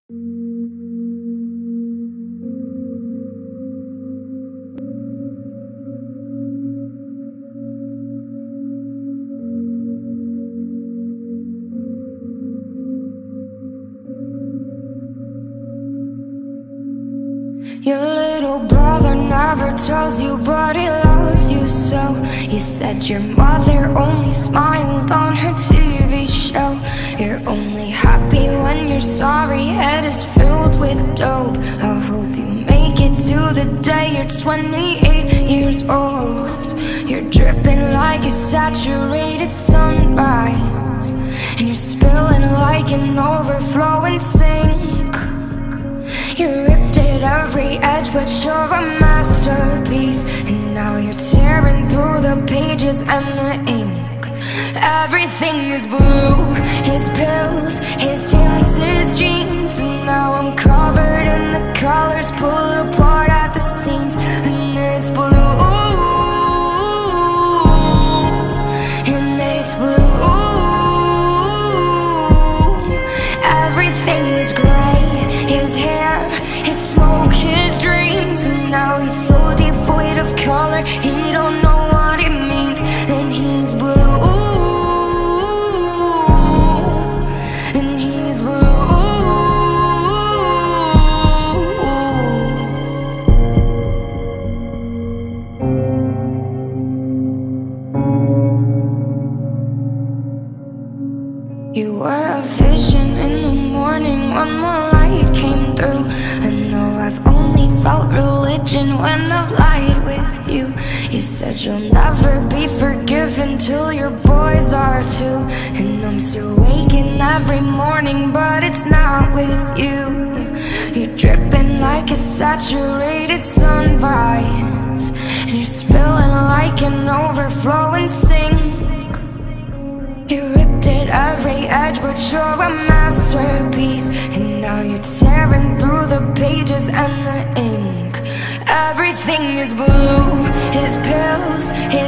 Your little brother never tells you, but he loves you so. You said your mother only smiled on her TV show. You're only happy when your sorry head is filled with dope. I hope you make it to the day you're 28 years old. You're dripping like a saturated sunrise, and you're spilling like an overflowing sink. You ripped at every edge, but you're a masterpiece. And now you're tearing through the pages and the ink. Everything is blue, his pills, his jeans, his jeans. And now I'm covered in the colors, pull apart at the seams. And it's blue, and it's blue. Everything was gray, his hair, his smoke, his dreams. And now he's so devoid of color, he don't know what it means. And he's blue, and he's blue. You were a vision in the morning when the light came through. I know I've only felt religion when I've lied with you. You said you'll never be forgiven till your boys are too. And I'm still waking every morning, but it's not with you. You're dripping like a saturated sunrise, and you're spilling like an overflowing sink. You ripped at every edge, but you're a masterpiece. And now you're tearing through the pages and the ink. Everything is blue, his pills, his